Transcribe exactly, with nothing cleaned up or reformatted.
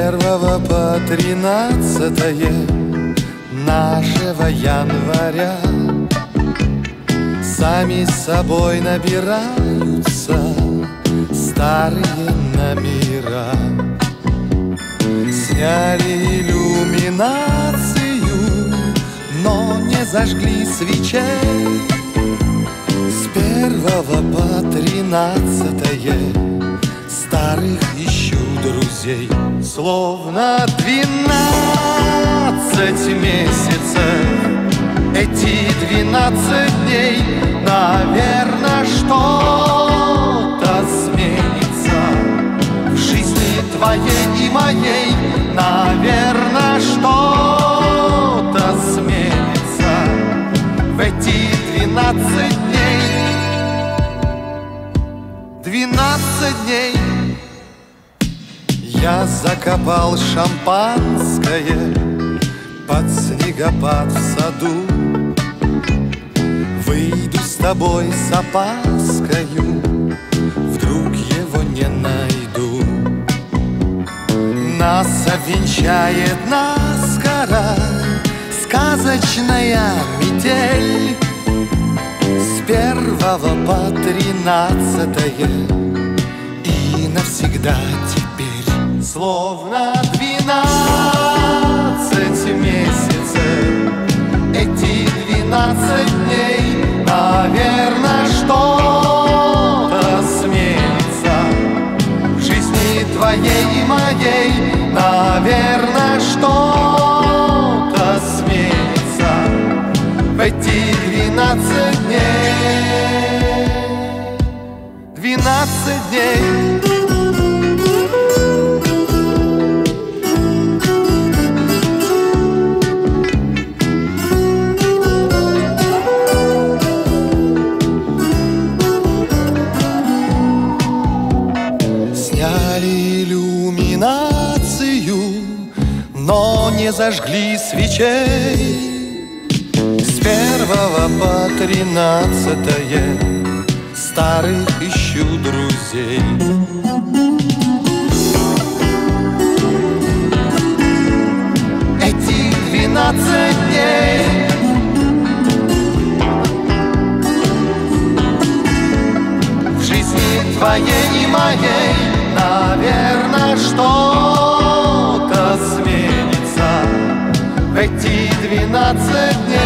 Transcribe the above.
первого по тринадцатое нашего января сами собой набираются старые номера. Сняли иллюминацию, но не зажгли свечей. С первого по тринадцатое старых ищу друзей. Словно двенадцать месяцев, эти двенадцать дней, наверное, что-то сменится в жизни твоей и моей. Наверное, что-то сменится в эти двенадцать дней. Двенадцать дней. Я закопал шампанское под снегопад в саду. Выйду с тобой с опаскою, вдруг его не найду. Нас обвенчает наскоро сказочная метель. С первого по тринадцатое и навсегда теперь. Словно двенадцать месяцев, эти двенадцать дней, наверное, что-то сменится в жизни твоей и моей. Наверное, что-то сменится в эти двенадцать дней. Двенадцать дней. Но не зажгли свечей. С первого по тринадцатое старых ищу друзей. Эти двенадцать дней в жизни твоей и моей, наверное, что-то сменится в эти двенадцать дней.